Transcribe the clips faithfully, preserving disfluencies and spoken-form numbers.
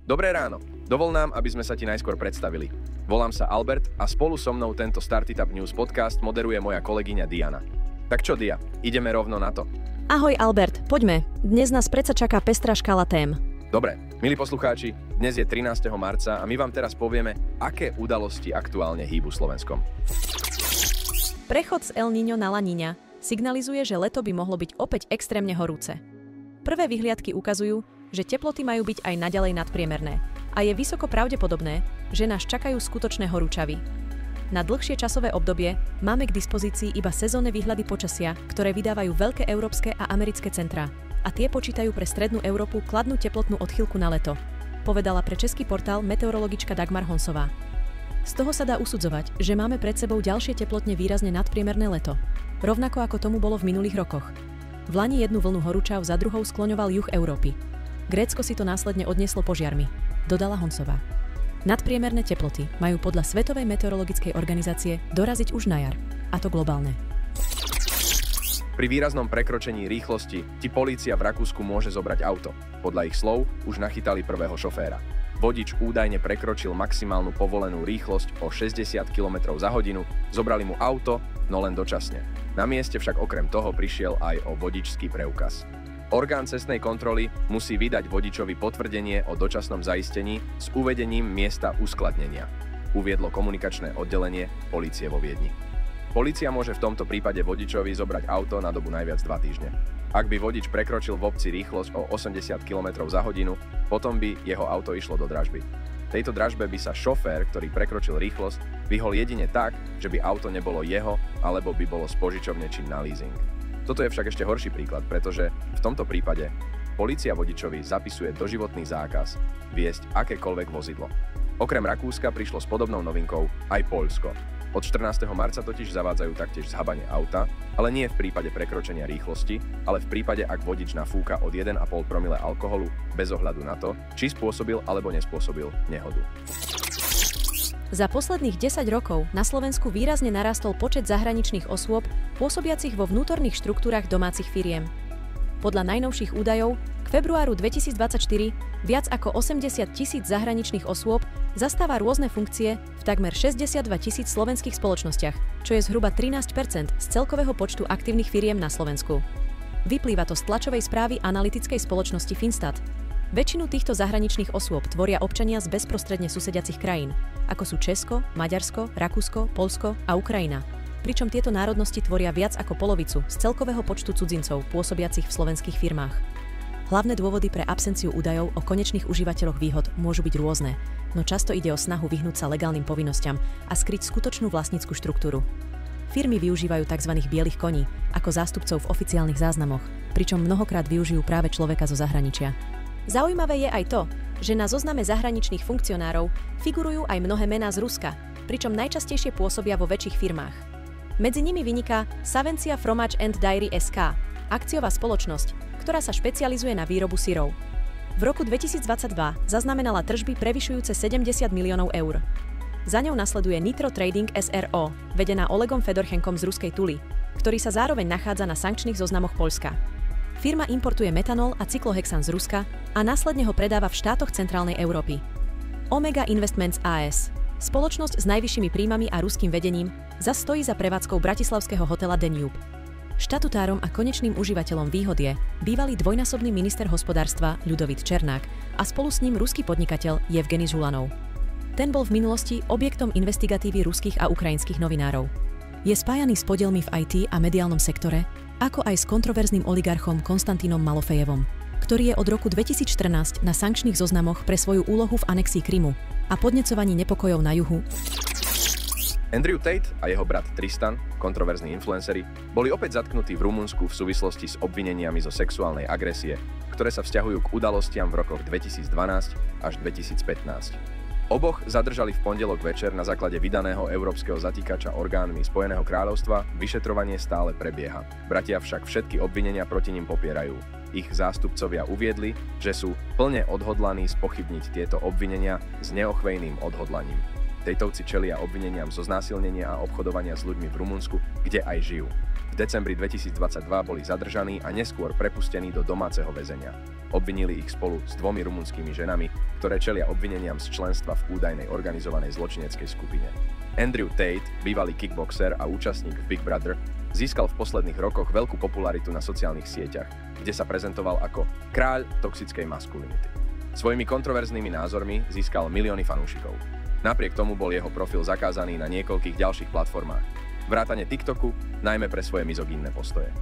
Dobré ráno. Dovol nám, aby sme sa ti najskôr predstavili. Volám sa Albert a spolu so mnou tento Startup News podcast moderuje moja kolegyňa Diana. Tak čo, Dia, ideme rovno na to. Ahoj Albert, poďme. Dnes nás predsa čaká pestrá škála tém. Dobre, milí poslucháči, dnes je trinásteho marca a my vám teraz povieme, aké udalosti aktuálne hýbu Slovenskom. Prechod z El Niño na La Niña signalizuje, že leto by mohlo byť opäť extrémne horúce. Prvé vyhliadky ukazujú, že teploty majú byť aj naďalej nadpriemerné a je vysoko pravdepodobné, že nás čakajú skutočné horúčavy. Na dlhšie časové obdobie máme k dispozícii iba sezónne výhľady počasia, ktoré vydávajú veľké európske a americké centrá, a tie počítajú pre strednú Európu kladnú teplotnú odchýlku na leto, povedala pre český portál meteorologička Dagmar Honsová. Z toho sa dá usudzovať, že máme pred sebou ďalšie teplotne výrazne nadpriemerné leto, rovnako ako tomu bolo v minulých rokoch. V lani jednu vlnu horúčav za druhou skloňoval juh Európy. Grécko si to následne odnieslo požiarmi, dodala Honsová. Nadpriemerné teploty majú podľa Svetovej meteorologickej organizácie doraziť už na jar, a to globálne. Pri výraznom prekročení rýchlosti ti polícia v Rakúsku môže zobrať auto. Podľa ich slov už nachytali prvého šoféra. Vodič údajne prekročil maximálnu povolenú rýchlosť o šesťdesiat kilometrov za hodinu, zobrali mu auto, no len dočasne. Na mieste však okrem toho prišiel aj o vodičský preukaz. Orgán cestnej kontroly musí vydať vodičovi potvrdenie o dočasnom zaistení s uvedením miesta uskladnenia, uviedlo komunikačné oddelenie polície vo Viedni. Polícia môže v tomto prípade vodičovi zobrať auto na dobu najviac dva týždne. Ak by vodič prekročil v obci rýchlosť o osemdesiat kilometrov za hodinu, potom by jeho auto išlo do dražby. V tejto dražbe by sa šofér, ktorý prekročil rýchlosť, vyhol jedine tak, že by auto nebolo jeho, alebo by bolo z požičovne či na leasing. Toto je však ešte horší príklad, pretože v tomto prípade polícia vodičovi zapisuje doživotný zákaz viesť akékoľvek vozidlo. Okrem Rakúska prišlo s podobnou novinkou aj Poľsko. Od štrnásteho marca totiž zavádzajú taktiež zhabanie auta, ale nie v prípade prekročenia rýchlosti, ale v prípade, ak vodič nafúka od jeden a pol promile alkoholu bez ohľadu na to, či spôsobil alebo nespôsobil nehodu. Za posledných desať rokov na Slovensku výrazne narastol počet zahraničných osôb pôsobiacich vo vnútorných štruktúrach domácich firiem. Podľa najnovších údajov k februáru dvetisícdvadsaťštyri viac ako osemdesiat tisíc zahraničných osôb zastáva rôzne funkcie v takmer šesťdesiatdva tisíc slovenských spoločnostiach, čo je zhruba trinásť percent z celkového počtu aktívnych firiem na Slovensku. Vyplýva to z tlačovej správy analytickej spoločnosti Finstat. Väčšinu týchto zahraničných osôb tvoria občania z bezprostredne susediacich krajín, ako sú Česko, Maďarsko, Rakúsko, Poľsko a Ukrajina, pričom tieto národnosti tvoria viac ako polovicu z celkového počtu cudzincov pôsobiacich v slovenských firmách. Hlavné dôvody pre absenciu údajov o konečných užívateľoch výhod môžu byť rôzne, no často ide o snahu vyhnúť sa legálnym povinnosťam a skryť skutočnú vlastnícku štruktúru. Firmy využívajú tzv. Bielých koní ako zástupcov v oficiálnych záznamoch, pričom mnohokrát využijú práve človeka zo zahraničia. Zaujímavé je aj to, že na zozname zahraničných funkcionárov figurujú aj mnohé mená z Ruska, pričom najčastejšie pôsobia vo väčších firmách. Medzi nimi vyniká Savencia Fromage and Dairy es ká, akciová spoločnosť, ktorá sa špecializuje na výrobu syrov. V roku dvetisícdvadsaťdva zaznamenala tržby prevyšujúce sedemdesiat miliónov eur. Za ňou nasleduje Nitro Trading es er ó, vedená Olegom Fedorchenkom z ruskej Tuly, ktorý sa zároveň nachádza na sankčných zoznamoch Poľska. Firma importuje metanol a cyklohexán z Ruska a následne ho predáva v štátoch centrálnej Európy. Omega Investments á es, spoločnosť s najvyššími príjmami a ruským vedením, zas stojí za prevádzkou bratislavského hotela Danube. Štatutárom a konečným užívateľom výhod je bývalý dvojnásobný minister hospodárstva Ľudovít Černák a spolu s ním ruský podnikateľ Jevgenij Žulanov. Ten bol v minulosti objektom investigatívy ruských a ukrajinských novinárov. Je spájaný s podielmi v í té a mediálnom sektore, ako aj s kontroverzným oligarchom Konstantínom Malofejevom, ktorý je od roku dvetisícštrnásť na sankčných zoznamoch pre svoju úlohu v anexii Krymu a podnecovaní nepokojov na juhu. Andrew Tate a jeho brat Tristan, kontroverzní influenceri, boli opäť zatknutí v Rumunsku v súvislosti s obvineniami zo sexuálnej agresie, ktoré sa vzťahujú k udalostiam v rokoch dvetisícdvanásť až dvetisícpätnásť. Oboch zadržali v pondelok večer na základe vydaného európskeho zatýkača orgánmi Spojeného kráľovstva, vyšetrovanie stále prebieha. Bratia však všetky obvinenia proti nim popierajú. Ich zástupcovia uviedli, že sú plne odhodlaní spochybniť tieto obvinenia s neochvejným odhodlaním. Tejtovci čelia obvineniam zo znásilnenia a obchodovania s ľuďmi v Rumunsku, kde aj žijú. V decembri dvetisícdvadsaťdva boli zadržaní a neskôr prepustení do domáceho väzenia. Obvinili ich spolu s dvomi rumunskými ženami, ktoré čelia obvineniam z členstva v údajnej organizovanej zločineckej skupine. Andrew Tate, bývalý kickboxer a účastník v Big Brother, získal v posledných rokoch veľkú popularitu na sociálnych sieťach, kde sa prezentoval ako kráľ toxickej maskulinity. Svojimi kontroverznými názormi získal milióny fanúšikov. Napriek tomu bol jeho profil zakázaný na niekoľkých ďalších platformách, vrátane TikToku, najmä pre svoje mizogínne postoje.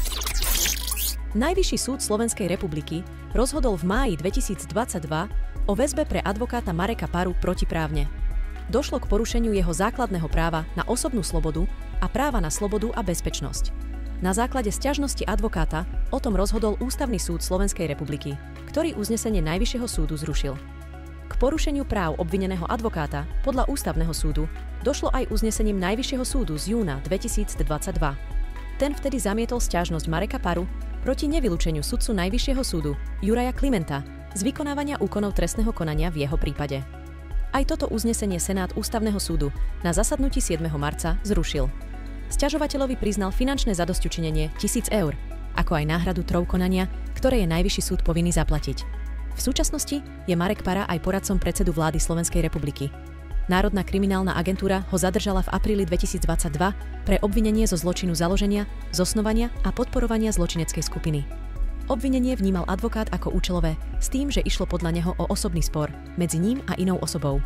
Najvyšší súd Slovenskej republiky rozhodol v máji dvetisícdvadsaťdva o väzbe pre advokáta Mareka Paru protiprávne. Došlo k porušeniu jeho základného práva na osobnú slobodu a práva na slobodu a bezpečnosť. Na základe sťažnosti advokáta o tom rozhodol Ústavný súd Slovenskej republiky, ktorý uznesenie Najvyššieho súdu zrušil. K porušeniu práv obvineného advokáta podľa Ústavného súdu došlo aj uznesením Najvyššieho súdu z júna dvetisícdvadsaťdva. Ten vtedy zamietol sťažnosť Mareka Paru proti nevylúčeniu sudcu Najvyššieho súdu Juraja Klimenta z vykonávania úkonov trestného konania v jeho prípade. Aj toto uznesenie Senát Ústavného súdu na zasadnutí siedmeho marca zrušil. Sťažovateľovi priznal finančné zadosťučinenie tisíc eur, ako aj náhradu trov konania, ktoré je Najvyšší súd povinný zaplatiť. V súčasnosti je Marek Para aj poradcom predsedu vlády Slovenskej republiky. Národná kriminálna agentúra ho zadržala v apríli dvetisícdvadsaťdva pre obvinenie zo zločinu založenia, zosnovania a podporovania zločineckej skupiny. Obvinenie vnímal advokát ako účelové, s tým, že išlo podľa neho o osobný spor medzi ním a inou osobou.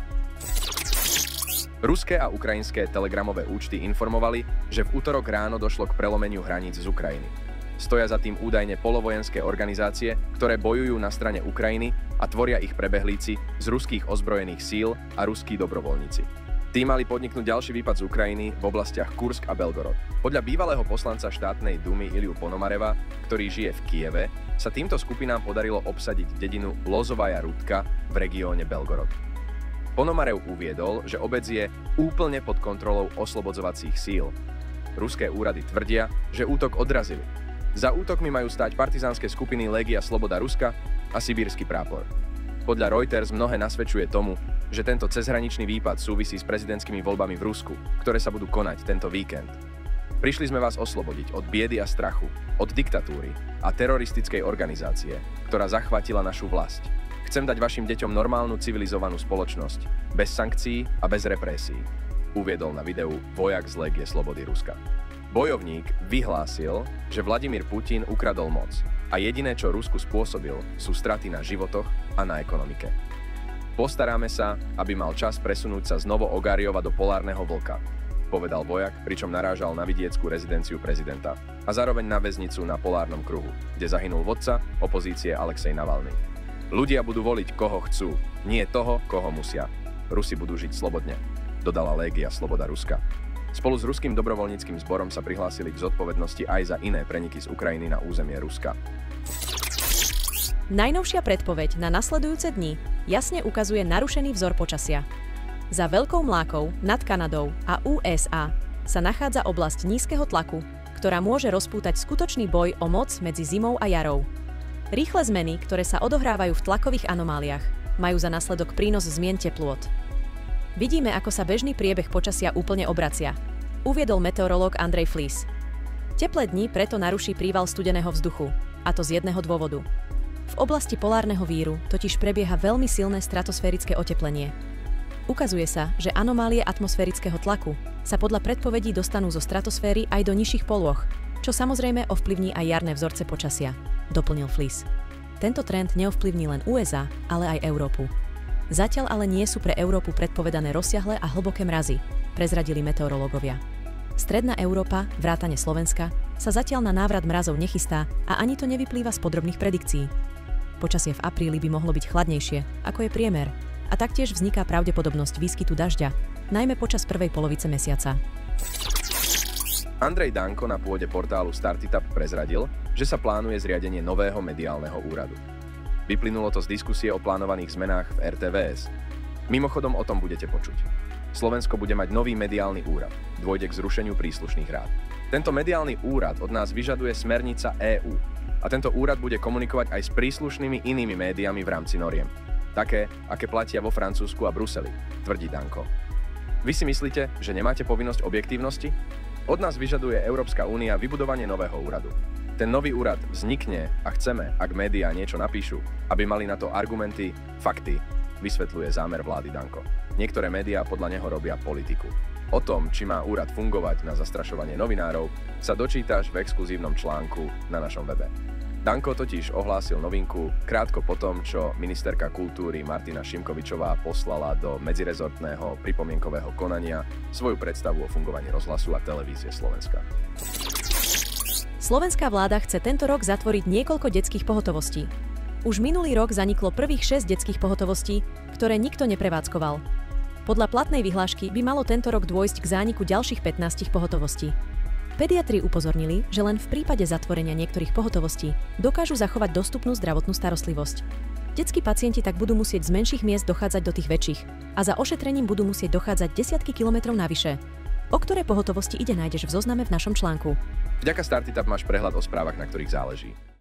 Ruské a ukrajinské telegramové účty informovali, že v utorok ráno došlo k prelomeniu hraníc z Ukrajiny. Stoja za tým údajne polovojenské organizácie, ktoré bojujú na strane Ukrajiny a tvoria ich prebehlíci z ruských ozbrojených síl a ruskí dobrovoľníci. Tí mali podniknúť ďalší výpad z Ukrajiny v oblastiach Kursk a Belgorod. Podľa bývalého poslanca štátnej dumy Iliu Ponomareva, ktorý žije v Kieve, sa týmto skupinám podarilo obsadiť dedinu Lozovaja Rudka v regióne Belgorod. Ponomarev uviedol, že obec je úplne pod kontrolou oslobodzovacích síl. Ruské úrady tvrdia, že útok odrazili. Za útokmi majú stáť partizánske skupiny Legia Sloboda Ruska a Sibírsky prápor. Podľa Reuters mnohé nasvedčuje tomu, že tento cezhraničný výpad súvisí s prezidentskými voľbami v Rusku, ktoré sa budú konať tento víkend. Prišli sme vás oslobodiť od biedy a strachu, od diktatúry a teroristickej organizácie, ktorá zachvátila našu vlast. Chcem dať vašim deťom normálnu civilizovanú spoločnosť, bez sankcií a bez represií, uviedol na videu vojak z Legie Slobody Ruska. Bojovník vyhlásil, že Vladimír Putin ukradol moc a jediné, čo Rusku spôsobil, sú straty na životoch a na ekonomike. Postaráme sa, aby mal čas presunúť sa z Novo-Ogariova do Polárneho vlka, povedal vojak, pričom narážal na vidieckú rezidenciu prezidenta a zároveň na väznicu na Polárnom kruhu, kde zahynul vodca opozície Alexej Navalny. Ľudia budú voliť, koho chcú, nie toho, koho musia. Rusi budú žiť slobodne, dodala Légia Sloboda Ruska. Spolu s ruským dobrovoľníckym zborom sa prihlásili k zodpovednosti aj za iné preniky z Ukrajiny na územie Ruska. Najnovšia predpoveď na nasledujúce dni jasne ukazuje narušený vzor počasia. Za Veľkou mlákou nad Kanadou a ú es á sa nachádza oblasť nízkeho tlaku, ktorá môže rozpútať skutočný boj o moc medzi zimou a jarou. Rýchle zmeny, ktoré sa odohrávajú v tlakových anomáliách, majú za následok prínos zmien teplôt. Vidíme, ako sa bežný priebeh počasia úplne obracia, uviedol meteorológ Andrej Flis. Teplé dni preto naruší príval studeného vzduchu, a to z jedného dôvodu. V oblasti polárneho víru totiž prebieha veľmi silné stratosférické oteplenie. Ukazuje sa, že anomálie atmosférického tlaku sa podľa predpovedí dostanú zo stratosféry aj do nižších polôch, čo samozrejme ovplyvní aj jarné vzorce počasia, doplnil Flis. Tento trend neovplyvní len ú es á, ale aj Európu. Zatiaľ ale nie sú pre Európu predpovedané rozsiahle a hlboké mrazy, prezradili meteorológovia. Stredná Európa, vrátane Slovenska, sa zatiaľ na návrat mrazov nechystá a ani to nevyplýva z podrobných predikcií. Počasie v apríli by mohlo byť chladnejšie, ako je priemer, a taktiež vzniká pravdepodobnosť výskytu dažďa, najmä počas prvej polovice mesiaca. Andrej Danko na pôde portálu Startup prezradil, že sa plánuje zriadenie nového mediálneho úradu. Vyplynulo to z diskusie o plánovaných zmenách v er té vé es. Mimochodom o tom budete počuť. Slovensko bude mať nový mediálny úrad. Dôjde k zrušeniu príslušných rád. Tento mediálny úrad od nás vyžaduje smernica é ú a tento úrad bude komunikovať aj s príslušnými inými médiami v rámci noriem. Také, aké platia vo Francúzsku a Bruseli, tvrdí Danko. Vy si myslíte, že nemáte povinnosť objektívnosti? Od nás vyžaduje Európska únia vybudovanie nového úradu. Ten nový úrad vznikne a chceme, ak médiá niečo napíšu, aby mali na to argumenty, fakty, vysvetľuje zámer vlády Danko. Niektoré médiá podľa neho robia politiku. O tom, či má úrad fungovať na zastrašovanie novinárov, sa dočítaš v exkluzívnom článku na našom webe. Danko totiž ohlásil novinku krátko potom, čo ministerka kultúry Martina Šimkovičová poslala do medzirezortného pripomienkového konania svoju predstavu o fungovaní rozhlasu a televízie Slovenska. Slovenská vláda chce tento rok zatvoriť niekoľko detských pohotovostí. Už minulý rok zaniklo prvých šesť detských pohotovostí, ktoré nikto neprevádzkoval. Podľa platnej vyhlášky by malo tento rok dôjsť k zániku ďalších pätnásť pohotovostí. Pediatri upozornili, že len v prípade zatvorenia niektorých pohotovostí dokážu zachovať dostupnú zdravotnú starostlivosť. Detskí pacienti tak budú musieť z menších miest dochádzať do tých väčších a za ošetrením budú musieť dochádzať desiatky kilometrov navyše. O ktoré pohotovosti ide, nájdeš v zozname v našom článku. Vďaka Startitap máš prehľad o správach, na ktorých záleží.